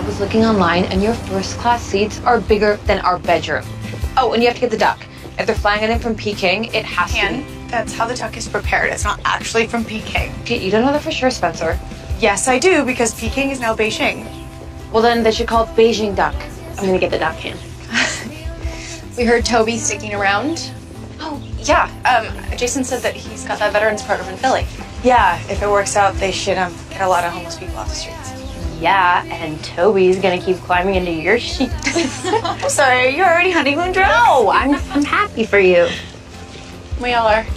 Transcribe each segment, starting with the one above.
was looking online, and your first class seats are bigger than our bedroom. Oh, and you have to get the duck. If they're flying it in from Peking, it has to be. That's how the duck is prepared. It's not actually from Peking. Okay, you don't know that for sure, Spencer. Yes, I do, because Peking is now Beijing. Well, then they should call it Beijing duck. I'm gonna get the duck can. We heard Toby's sticking around. Oh, yeah. Jason said that he's got that veterans program in Philly. Yeah, if it works out, they should get a lot of homeless people off the streets. Yeah, and Toby's gonna keep climbing into your sheets. I'm sorry, you're already honeymoon drunk? No, I'm happy for you. We all are.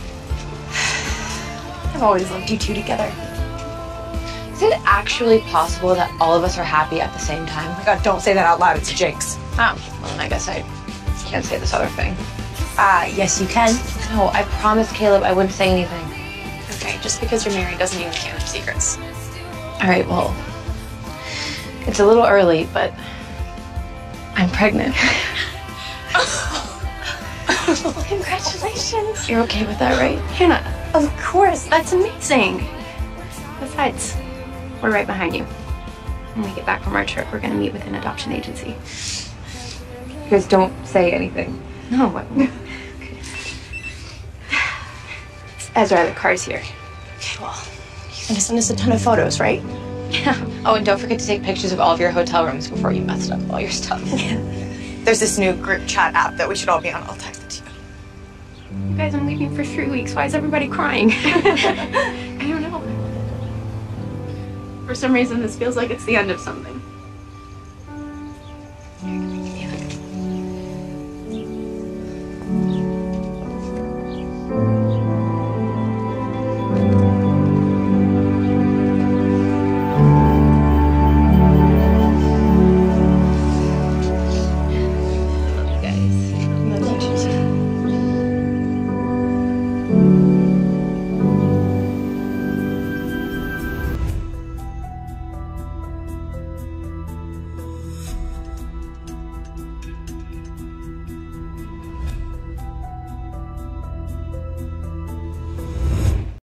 I've always loved you two together. Is it actually possible that all of us are happy at the same time? Oh my God, don't say that out loud. It's a jinx. Oh, well, then I guess I can't say this other thing. Yes, you can. No, I promised Caleb I wouldn't say anything. Okay, just because you're married doesn't mean we can't have secrets. All right, well, it's a little early, but I'm pregnant. Congratulations. You're okay with that, right? Hannah, of course, that's amazing. Besides, we're right behind you. When we get back from our trip, we're gonna meet with an adoption agency. You guys don't say anything. No, what? Ezra, the car's here. Okay, well, you're gonna send us a ton of photos, right? Yeah. Oh, and don't forget to take pictures of all of your hotel rooms before you messed up all your stuff. There's this new group chat app that we should all be on. I'll text it to you. You guys, I'm leaving for 3 weeks. Why is everybody crying? I don't know. For some reason, this feels like it's the end of something.